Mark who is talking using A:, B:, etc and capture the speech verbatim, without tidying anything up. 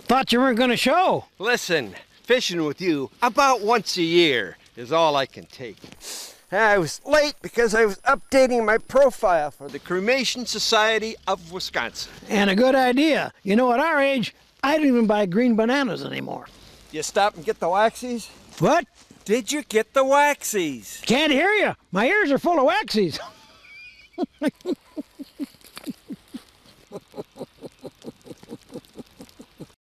A: Thought you weren't gonna show.
B: Listen, fishing with you about once a year is all I can take. I was late because I was updating my profile for the Cremation Society of Wisconsin.
A: And a good idea. You know, at our age, I don't even buy green bananas anymore.
B: You stop and get the waxies?
A: What?
B: Did you get the waxies?
A: Can't hear you. My ears are full of waxies.